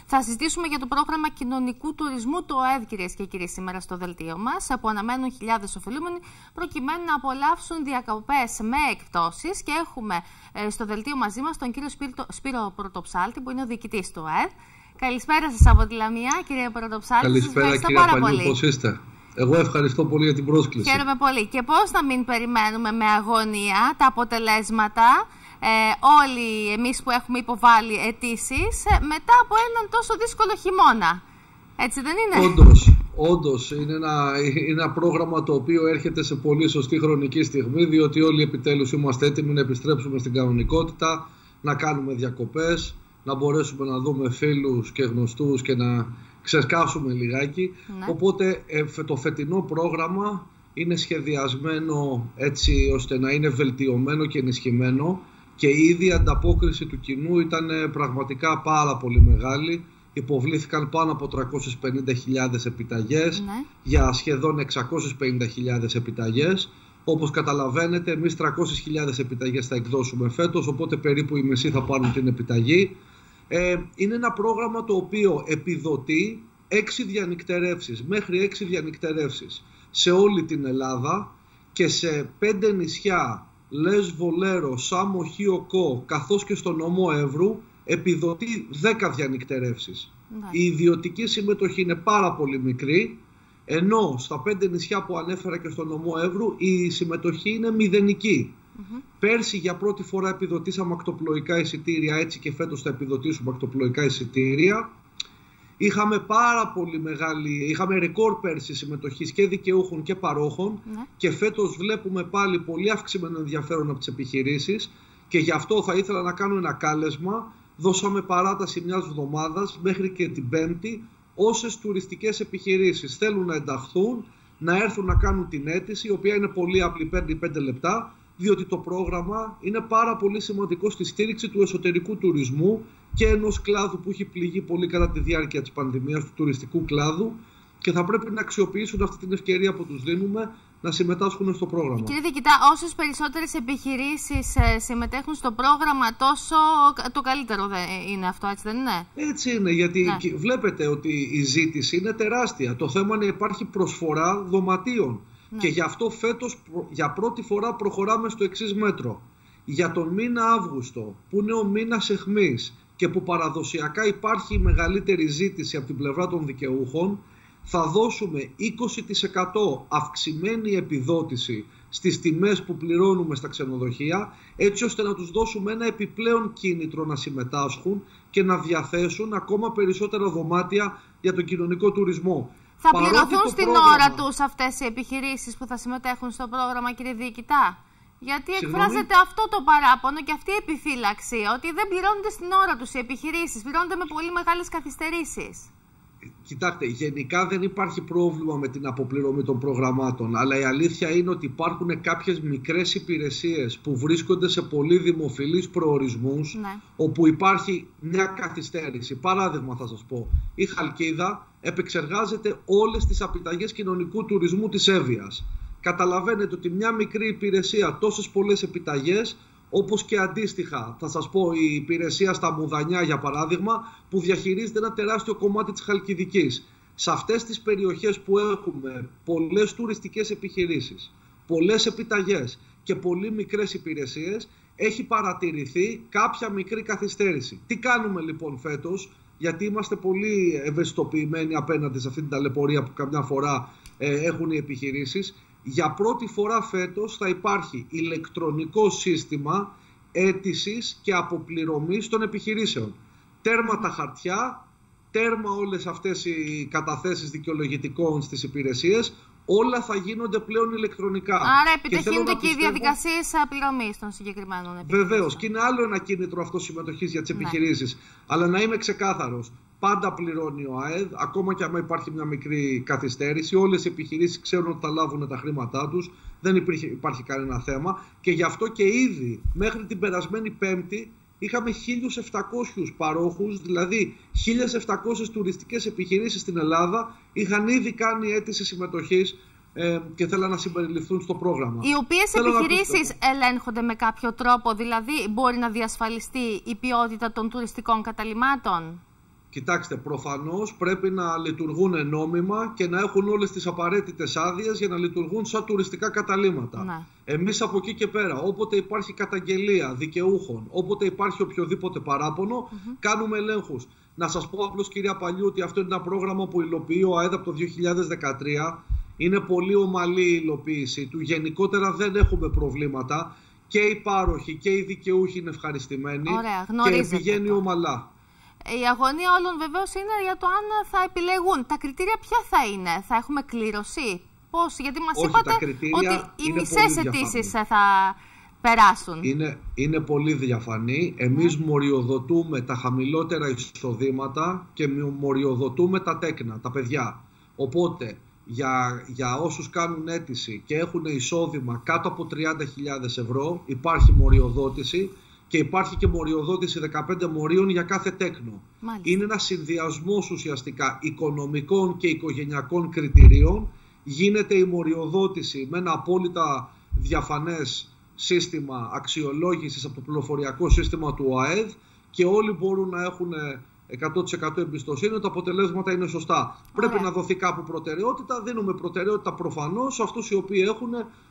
Θα συζητήσουμε για το πρόγραμμα κοινωνικού τουρισμού του ΟΕΔ, κυρίες και κύριοι, σήμερα στο δελτίο μας, που αναμένουν χιλιάδες ωφελούμενοι προκειμένου να απολαύσουν διακοπές με εκπτώσεις. Και έχουμε στο δελτίο μαζί μας τον κύριο Σπύρο Πρωτοψάλτη, που είναι ο διοικητής του ΟΕΔ. Καλησπέρα σας από τη Λαμία, κύριε Πρωτοψάλτη. Καλησπέρα, κύριε Παλιού, πώς είστε? Εγώ ευχαριστώ πολύ για την πρόσκληση. Χαίρομαι πολύ. Και πώς να μην περιμένουμε με αγωνία τα αποτελέσματα, όλοι εμείς που έχουμε υποβάλει αιτήσεις, μετά από έναν τόσο δύσκολο χειμώνα. Έτσι δεν είναι? Όντως είναι ένα πρόγραμμα το οποίο έρχεται σε πολύ σωστή χρονική στιγμή, διότι όλοι επιτέλους είμαστε έτοιμοι να επιστρέψουμε στην κανονικότητα, να κάνουμε διακοπές, να μπορέσουμε να δούμε φίλους και γνωστούς και να ξεσκάσουμε λιγάκι. Ναι. Οπότε το φετινό πρόγραμμα είναι σχεδιασμένο έτσι ώστε να είναι βελτιωμένο και ενισχυμένο, και ήδη η ανταπόκριση του κοινού ήταν πραγματικά πάρα πολύ μεγάλη. Υποβλήθηκαν πάνω από 350.000 επιταγές, ναι, για σχεδόν 650.000 επιταγές. Όπως καταλαβαίνετε, εμείς 300.000 επιταγές θα εκδώσουμε φέτος, οπότε περίπου οι μισοί θα πάρουν την επιταγή. Είναι ένα πρόγραμμα το οποίο επιδοτεί 6 διανυκτερεύσεις, μέχρι 6 διανυκτερεύσεις σε όλη την Ελλάδα, και σε 5 νησιά, Λέσβο, Λέρο, Σάμο, Χίο, Κο, καθώς και στο νομό Εύρου, επιδοτεί 10 διανυκτερεύσεις. Ναι. Η ιδιωτική συμμετοχή είναι πάρα πολύ μικρή, ενώ στα 5 νησιά που ανέφερα και στο νομό Εύρου η συμμετοχή είναι μηδενική. Πέρσι για πρώτη φορά επιδοτήσαμε ακτοπλοϊκά εισιτήρια, έτσι και φέτος θα επιδοτήσουμε ακτοπλοϊκά εισιτήρια. Είχαμε πάρα πολύ είχαμε ρεκόρ πέρσι συμμετοχής και δικαιούχων και παρόχων, και φέτος βλέπουμε πάλι πολύ αυξημένο ενδιαφέρον από τις επιχειρήσεις, και γι' αυτό θα ήθελα να κάνω ένα κάλεσμα. Δώσαμε παράταση μιας εβδομάδας μέχρι και την Πέμπτη. Όσες τουριστικές επιχειρήσεις θέλουν να ενταχθούν, να έρθουν να κάνουν την αίτηση, η οποία είναι πολύ απλή, παίρνει 5 λεπτά, διότι το πρόγραμμα είναι πάρα πολύ σημαντικό στη στήριξη του εσωτερικού τουρισμού και ενός κλάδου που έχει πληγεί πολύ κατά τη διάρκεια της πανδημίας, του τουριστικού κλάδου, και θα πρέπει να αξιοποιήσουν αυτή την ευκαιρία που τους δίνουμε να συμμετάσχουν στο πρόγραμμα. Κύριε Διοικητά, όσες περισσότερες επιχειρήσεις συμμετέχουν στο πρόγραμμα, τόσο το καλύτερο είναι αυτό, έτσι δεν είναι? Έτσι είναι, γιατί βλέπετε ότι η ζήτηση είναι τεράστια. Το θέμα είναι να υπάρχει προσφορά δωματίων. Ναι. Και γι' αυτό φέτος για πρώτη φορά προχωράμε στο εξής μέτρο. Για τον μήνα Αύγουστο, που είναι ο μήνας αιχμής και που παραδοσιακά υπάρχει μεγαλύτερη ζήτηση από την πλευρά των δικαιούχων, θα δώσουμε 20% αυξημένη επιδότηση στις τιμές που πληρώνουμε στα ξενοδοχεία, έτσι ώστε να τους δώσουμε ένα επιπλέον κίνητρο να συμμετάσχουν και να διαθέσουν ακόμα περισσότερα δωμάτια για τον κοινωνικό τουρισμό. Θα πληρωθούν στην ώρα τους αυτές οι επιχειρήσεις που θα συμμετέχουν στο πρόγραμμα, κύριε Διοικητά? Γιατί εκφράζεται αυτό το παράπονο και αυτή η επιφύλαξη, ότι δεν πληρώνονται στην ώρα τους οι επιχειρήσεις, πληρώνονται με πολύ μεγάλες καθυστερήσεις. Κοιτάξτε, γενικά δεν υπάρχει πρόβλημα με την αποπληρωμή των προγραμμάτων, αλλά η αλήθεια είναι ότι υπάρχουν κάποιες μικρές υπηρεσίες που βρίσκονται σε πολύ δημοφιλείς προορισμούς, ναι, όπου υπάρχει μια καθυστέρηση. Παράδειγμα θα σας πω, η Χαλκίδα επεξεργάζεται όλες τις επιταγές κοινωνικού τουρισμού της Εύβοιας. Καταλαβαίνετε ότι μια μικρή υπηρεσία, τόσες πολλές επιταγές, όπως και αντίστοιχα, θα σας πω, η υπηρεσία στα Μουδανιά για παράδειγμα, που διαχειρίζεται ένα τεράστιο κομμάτι της Χαλκιδικής. Σε αυτές τις περιοχές που έχουμε πολλές τουριστικές επιχειρήσεις, πολλές επιταγές και πολύ μικρές υπηρεσίες, έχει παρατηρηθεί κάποια μικρή καθυστέρηση. Τι κάνουμε λοιπόν φέτος? Γιατί είμαστε πολύ ευαισθητοποιημένοι απέναντι σε αυτή την ταλαιπωρία που καμιά φορά έχουν οι επιχειρήσεις. Για πρώτη φορά φέτος θα υπάρχει ηλεκτρονικό σύστημα αίτησης και αποπληρωμής των επιχειρήσεων. Τέρμα τα χαρτιά, τέρμα όλες αυτές οι καταθέσεις δικαιολογητικών στις υπηρεσίες, όλα θα γίνονται πλέον ηλεκτρονικά. Άρα επιταχύνονται και οι διαδικασίες πληρωμής των συγκεκριμένων επιχειρήσεων. Βεβαίως, και είναι άλλο ένα κίνητρο αυτό συμμετοχής για τις επιχειρήσεις. Αλλά να είμαι ξεκάθαρος, πάντα πληρώνει ο ΑΕΔ, ακόμα και αν υπάρχει μια μικρή καθυστέρηση. Όλες οι επιχειρήσεις ξέρουν ότι θα λάβουν τα χρήματά τους, δεν υπάρχει κανένα θέμα, και γι' αυτό και ήδη μέχρι την περασμένη Πέμπτη είχαμε 1.700 παρόχους, δηλαδή 1.700 τουριστικές επιχειρήσεις στην Ελλάδα είχαν ήδη κάνει αίτηση συμμετοχής και θέλαν να συμπεριληφθούν στο πρόγραμμα. Οι οποίες επιχειρήσεις ελέγχονται με κάποιο τρόπο, δηλαδή μπορεί να διασφαλιστεί η ποιότητα των τουριστικών καταλυμάτων? Κοιτάξτε, προφανώς πρέπει να λειτουργούν νόμιμα και να έχουν όλες τις απαραίτητες άδειες για να λειτουργούν σαν τουριστικά καταλύματα. Ναι. Εμείς από εκεί και πέρα, όποτε υπάρχει καταγγελία δικαιούχων, όποτε υπάρχει οποιοδήποτε παράπονο, κάνουμε ελέγχους. Να σας πω απλώς, κυρία Παλιού, ότι αυτό είναι ένα πρόγραμμα που υλοποιεί ο ΑΕΔ από το 2013. Είναι πολύ ομαλή η υλοποίηση του. Γενικότερα δεν έχουμε προβλήματα. Και οι πάροχοι και οι δικαιούχοι είναι ευχαριστημένοι. Ωραία, και πηγαίνει ομαλά. Η αγωνία όλων βεβαίως είναι για το αν θα επιλεγούν. Τα κριτήρια ποια θα είναι, θα έχουμε κλήρωση, πώς, γιατί μας είπατε ότι οι μισές αιτήσεις θα περάσουν. Είναι πολύ διαφανή. Εμείς μοριοδοτούμε τα χαμηλότερα εισοδήματα και μοριοδοτούμε τα τέκνα, τα παιδιά. Οπότε για όσους κάνουν αίτηση και έχουν εισόδημα κάτω από 30.000 ευρώ υπάρχει μοριοδότηση. Και υπάρχει και μοριοδότηση 15 μορίων για κάθε τέκνο. Μάλιστα. Είναι ένα συνδυασμός ουσιαστικά οικονομικών και οικογενειακών κριτηρίων. Γίνεται η μοριοδότηση με ένα απόλυτα διαφανές σύστημα αξιολόγησης από το πληροφοριακό σύστημα του ΟΑΕΔ και όλοι μπορούν να έχουν 100% εμπιστοσύνη ότι τα αποτελέσματα είναι σωστά. Πρέπει να δοθεί κάπου προτεραιότητα. Δίνουμε προτεραιότητα προφανώς σε αυτούς οι οποίοι έχουν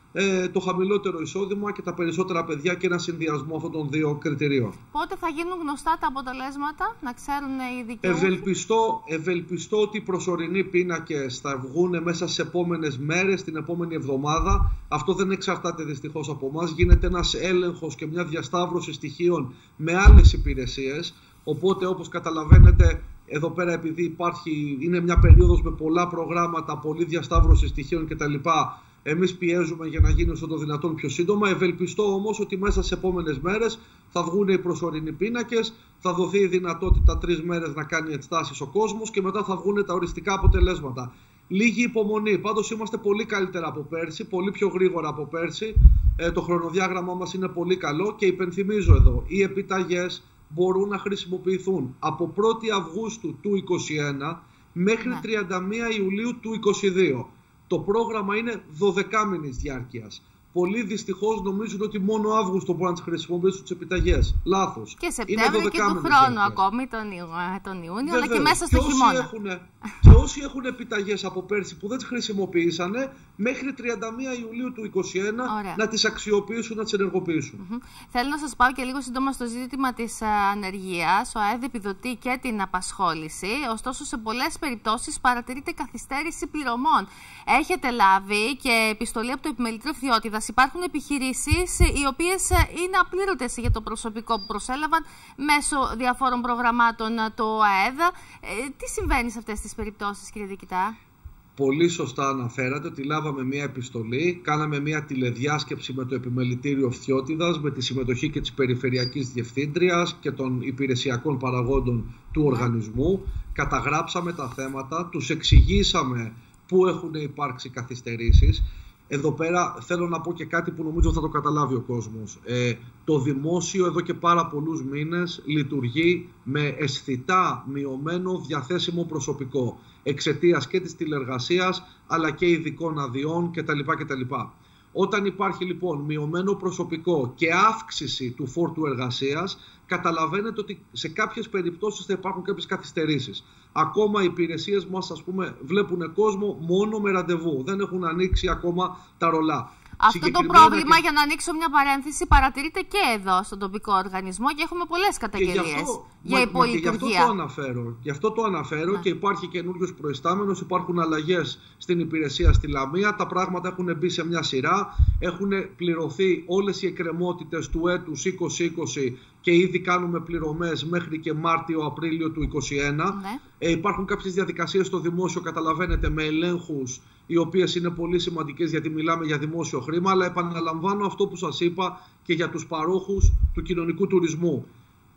το χαμηλότερο εισόδημα και τα περισσότερα παιδιά και ένα συνδυασμό αυτών των δύο κριτηρίων. Πότε θα γίνουν γνωστά τα αποτελέσματα, να ξέρουν οι δικαιούχοι? Ευελπιστώ ότι οι προσωρινοί πίνακες θα βγουν μέσα στις επόμενες μέρες, την επόμενη εβδομάδα. Αυτό δεν εξαρτάται δυστυχώς από εμάς. Γίνεται ένας έλεγχος και μια διασταύρωση στοιχείων με άλλες υπηρεσίες. Οπότε, όπως καταλαβαίνετε, εδώ πέρα επειδή είναι μια περίοδος με πολλά προγράμματα, πολλή διασταύρωση στοιχείων κτλ. Εμείς πιέζουμε για να γίνει όσο το δυνατόν πιο σύντομα. Ευελπιστώ όμως ότι μέσα στις επόμενες μέρες θα βγουν οι προσωρινοί πίνακες, θα δοθεί η δυνατότητα 3 μέρες να κάνει εξετάσεις ο κόσμος και μετά θα βγουν τα οριστικά αποτελέσματα. Λίγη υπομονή. Πάντως είμαστε πολύ καλύτερα από πέρσι, πολύ πιο γρήγορα από πέρσι. Το χρονοδιάγραμμά μας είναι πολύ καλό και υπενθυμίζω εδώ, οι επιταγές μπορούν να χρησιμοποιηθούν από 1η Αυγούστου του 2021 μέχρι 31 Ιουλίου του 2022. Το πρόγραμμα είναι 12μηνης διάρκειας. Πολλοί δυστυχώς νομίζουν ότι μόνο Αύγουστο μπορούν να τις χρησιμοποιήσουν τις επιταγές. Λάθος. Και Σεπτέμβριο και του χρόνου ακόμη, τον Ιούνιο, αλλά και μέσα στο χειμώνα. Και όσοι έχουν επιταγές από πέρσι που δεν τις χρησιμοποιήσανε, μέχρι 31 Ιουλίου του 2021 να τις αξιοποιήσουν, να τις ενεργοποιήσουν. Θέλω να σας πάω και λίγο σύντομα στο ζήτημα της ανεργίας. Ο ΑΕΔ επιδοτεί και την απασχόληση, ωστόσο σε πολλές περιπτώσεις παρατηρείται καθυστέρηση πληρωμών. Έχετε λάβει και επιστολή από το Επιμελητήριο Φθιώτιδας. Υπάρχουν επιχειρήσεις οι οποίες είναι απλήρωτες για το προσωπικό που προσέλαβαν μέσω διαφόρων προγραμμάτων το ΑΕΔ. Τι συμβαίνει σε αυτές τις περιπτώσεις, κύριε Διοικητά? Πολύ σωστά αναφέρατε ότι λάβαμε μια επιστολή, κάναμε μια τηλεδιάσκεψη με το Επιμελητήριο Φθιώτιδας, με τη συμμετοχή και της Περιφερειακής Διευθύντριας και των υπηρεσιακών παραγόντων του οργανισμού. Καταγράψαμε τα θέματα, τους εξηγήσαμε πού έχουν υπάρξει καθυστερήσεις. Εδώ πέρα θέλω να πω και κάτι που νομίζω θα το καταλάβει ο κόσμος. Το δημόσιο εδώ και πάρα πολλούς μήνες λειτουργεί με αισθητά μειωμένο διαθέσιμο προσωπικό εξαιτίας και της τηλεργασίας αλλά και ειδικών αδειών κτλ. Όταν υπάρχει λοιπόν μειωμένο προσωπικό και αύξηση του φόρτου εργασίας, καταλαβαίνετε ότι σε κάποιες περιπτώσεις θα υπάρχουν κάποιες καθυστερήσεις. Ακόμα οι υπηρεσίες μας, ας πούμε, βλέπουν κόσμο μόνο με ραντεβού. Δεν έχουν ανοίξει ακόμα τα ρολά. Αυτό το πρόβλημα, για να ανοίξω μια παρένθεση, παρατηρείται και εδώ στον τοπικό οργανισμό και έχουμε πολλές καταγγελίες για υπολειτουργία. Γι' αυτό το αναφέρω και υπάρχει καινούριος προϊστάμενος, υπάρχουν αλλαγές στην υπηρεσία στη Λαμία, τα πράγματα έχουν μπει σε μια σειρά, έχουν πληρωθεί όλες οι εκκρεμότητες του έτους 2020 και ήδη κάνουμε πληρωμές μέχρι και Μάρτιο-Απρίλιο του 2021. Υπάρχουν κάποιες διαδικασίες στο δημόσιο, καταλαβαίνετε, με ελέγχους, οι οποίες είναι πολύ σημαντικές γιατί μιλάμε για δημόσιο χρήμα, αλλά επαναλαμβάνω αυτό που σας είπα και για τους παρόχους του κοινωνικού τουρισμού.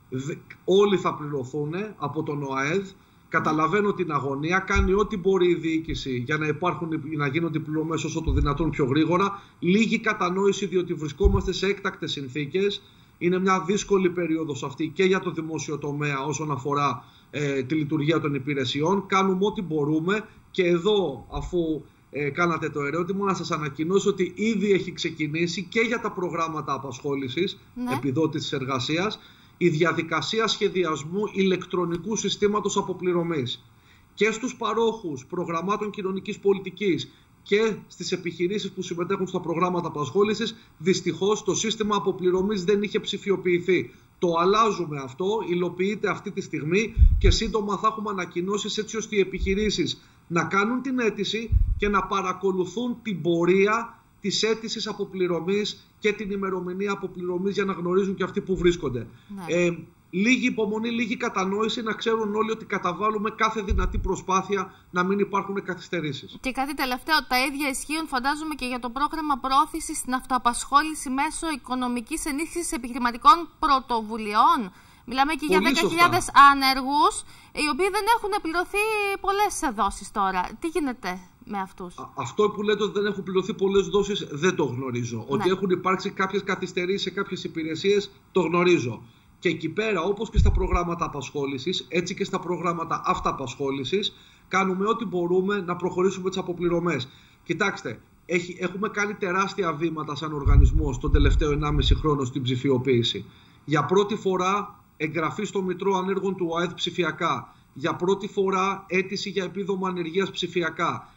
Όλοι θα πληρωθούν από τον ΟΑΕΔ. Καταλαβαίνω την αγωνία, κάνει ό,τι μπορεί η διοίκηση για να γίνονται οι πληρωμές όσο το δυνατόν πιο γρήγορα. Λίγη κατανόηση, διότι βρισκόμαστε σε έκτακτες συνθήκες. Είναι μια δύσκολη περίοδος αυτή και για το δημόσιο τομέα όσον αφορά τη λειτουργία των υπηρεσιών. Κάνουμε ό,τι μπορούμε και εδώ, αφού κάνατε το ερώτημα, να σας ανακοινώσω ότι ήδη έχει ξεκινήσει και για τα προγράμματα απασχόλησης, επιδότησης εργασίας η διαδικασία σχεδιασμού ηλεκτρονικού συστήματος αποπληρωμής. Και στους παρόχους προγραμμάτων κοινωνικής πολιτικής και στις επιχειρήσεις που συμμετέχουν στα προγράμματα απασχόλησης, δυστυχώς το σύστημα αποπληρωμής δεν είχε ψηφιοποιηθεί. Το αλλάζουμε αυτό, υλοποιείται αυτή τη στιγμή και σύντομα θα έχουμε ανακοινώσεις έτσι ώστε οι επιχειρήσεις να κάνουν την αίτηση και να παρακολουθούν την πορεία της αίτησης αποπληρωμής και την ημερομηνία αποπληρωμής για να γνωρίζουν και αυτοί που βρίσκονται. Ναι. Λίγη υπομονή, λίγη κατανόηση, να ξέρουν όλοι ότι καταβάλουμε κάθε δυνατή προσπάθεια να μην υπάρχουν καθυστερήσεις. Και κάτι τελευταίο, τα ίδια ισχύουν φαντάζομαι και για το πρόγραμμα πρόθεσης στην αυτοαπασχόληση μέσω οικονομικής ενίσχυσης επιχειρηματικών πρωτοβουλειών. Μιλάμε και για 10.000 άνεργους, οι οποίοι δεν έχουν πληρωθεί πολλές δόσεις τώρα. Τι γίνεται με αυτούς? Αυτό που λέτε ότι δεν έχουν πληρωθεί πολλές δόσεις δεν το γνωρίζω. Ναι. Ότι έχουν υπάρξει κάποιες καθυστερήσεις σε κάποιες υπηρεσίες το γνωρίζω. Και εκεί πέρα, όπως και στα προγράμματα απασχόλησης, έτσι και στα προγράμματα αυταπασχόλησης, κάνουμε ό,τι μπορούμε να προχωρήσουμε τις αποπληρωμές. Κοιτάξτε, έχουμε κάνει τεράστια βήματα σαν οργανισμός τον τελευταίο 1,5 χρόνο στην ψηφιοποίηση. Για πρώτη φορά εγγραφή στο Μητρό Ανέργων του ΟΑΕΔ ψηφιακά. Για πρώτη φορά αίτηση για επίδομα ανεργίας ψηφιακά.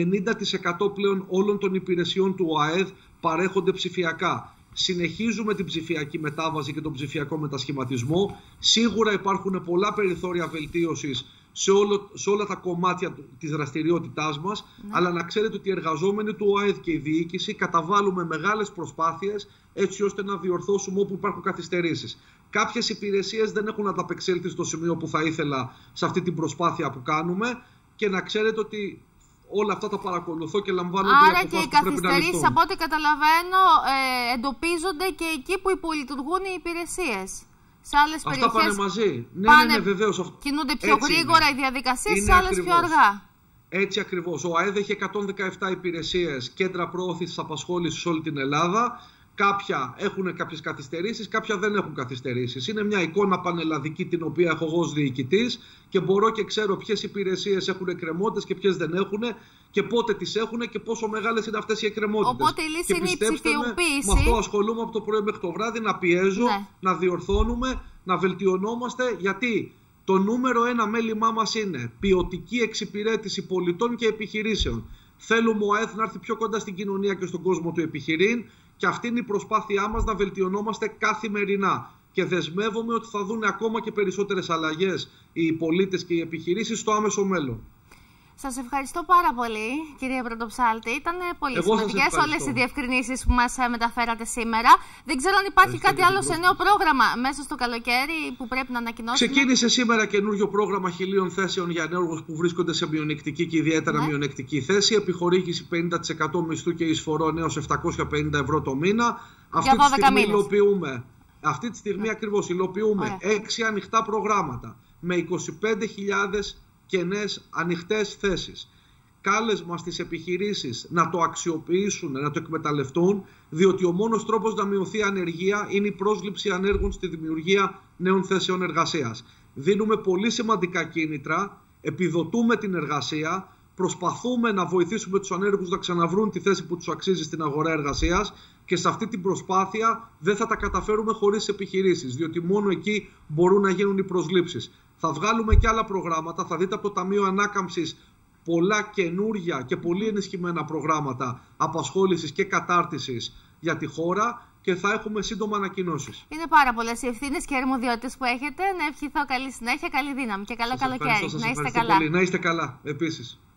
90% πλέον όλων των υπηρεσιών του ΟΑΕΔ παρέχονται ψηφιακά. Συνεχίζουμε την ψηφιακή μετάβαση και τον ψηφιακό μετασχηματισμό. Σίγουρα υπάρχουν πολλά περιθώρια βελτίωσης σε όλα τα κομμάτια της δραστηριότητάς μας, αλλά να ξέρετε ότι οι εργαζόμενοι του ΟΑΕΔ και η διοίκηση καταβάλουμε μεγάλες προσπάθειες έτσι ώστε να διορθώσουμε όπου υπάρχουν καθυστερήσεις. Κάποιες υπηρεσίες δεν έχουν ανταπεξέλθει στο σημείο που θα ήθελα σε αυτή την προσπάθεια που κάνουμε και να ξέρετε ότι όλα αυτά τα παρακολουθώ και λαμβάνω τις αποφάσεις που πρέπει να ληφθούν. Άρα και οι καθυστερήσεις, από ό,τι καταλαβαίνω, εντοπίζονται και εκεί που υπολειτουργούν οι υπηρεσίες. Σε άλλες περιοχές αυτά πάνε μαζί. Ναι, βεβαίως. Κινούνται πιο γρήγορα οι διαδικασίες, σε άλλες πιο αργά. Έτσι ακριβώς. Ο ΑΕΔ έχει 117 υπηρεσίες, κέντρα προώθησης απασχόλησης σε όλη την Ελλάδα. Κάποια έχουν κάποιες καθυστερήσεις, κάποια δεν έχουν καθυστερήσεις. Είναι μια εικόνα πανελλαδική την οποία έχω εγώ ως διοικητής και μπορώ και ξέρω ποιες υπηρεσίες έχουν εκκρεμότητες και ποιες δεν έχουν και πότε τις έχουν και πόσο μεγάλες είναι αυτές οι εκκρεμότητες. Οπότε η λύση είναι η ψηφιοποίηση. Με αυτό ασχολούμαι από το πρωί μέχρι το βράδυ, να πιέζω, να διορθώνουμε, να βελτιωνόμαστε, γιατί το νούμερο ένα μέλημά μας είναι ποιοτική εξυπηρέτηση πολιτών και επιχειρήσεων. Θέλουμε ο ΑΕΔ να έρθει πιο κοντά στην κοινωνία και στον κόσμο του επιχειρήν. Και αυτή είναι η προσπάθειά μας, να βελτιωνόμαστε καθημερινά. Και δεσμεύομαι ότι θα δουν ακόμα και περισσότερες αλλαγές οι πολίτες και οι επιχειρήσεις στο άμεσο μέλλον. Σας ευχαριστώ πάρα πολύ, κύριε Πρωτοψάλτη. Ήταν πολύ σημαντικές όλες οι διευκρινήσεις που μας μεταφέρατε σήμερα. Δεν ξέρω αν υπάρχει κάτι άλλο σε νέο πρόγραμμα μέσα στο καλοκαίρι που πρέπει να ανακοινώσουμε. Ξεκίνησε σήμερα καινούριο πρόγραμμα 1.000 θέσεων για ανέργους που βρίσκονται σε μειονεκτική και ιδιαίτερα μειονεκτική θέση. Επιχορήγηση 50% μισθού και εισφορών έως 750 ευρώ το μήνα. Αυτή τη στιγμή ακριβώς υλοποιούμε 6 ανοιχτά προγράμματα με 25.000 κενές ανοιχτές θέσεις. Κάλεσμα στις επιχειρήσεις να το αξιοποιήσουν, να το εκμεταλλευτούν, διότι ο μόνος τρόπος να μειωθεί η ανεργία είναι η πρόσληψη ανέργων στη δημιουργία νέων θέσεων εργασίας. Δίνουμε πολύ σημαντικά κίνητρα, επιδοτούμε την εργασία, προσπαθούμε να βοηθήσουμε τους ανέργους να ξαναβρούν τη θέση που τους αξίζει στην αγορά εργασίας και σε αυτή την προσπάθεια δεν θα τα καταφέρουμε χωρίς επιχειρήσεις, διότι μόνο εκεί μπορούν να γίνουν οι προσλήψεις. Θα βγάλουμε και άλλα προγράμματα, θα δείτε από το Ταμείο Ανάκαμψης πολλά καινούρια και πολύ ενισχυμένα προγράμματα απασχόλησης και κατάρτισης για τη χώρα και θα έχουμε σύντομα ανακοινώσεις. Είναι πάρα πολλές οι ευθύνες και αρμοδιότητες που έχετε. Να ευχηθώ καλή συνέχεια, καλή δύναμη και καλό καλοκαίρι. Να είστε καλά. Να είστε καλά επίσης.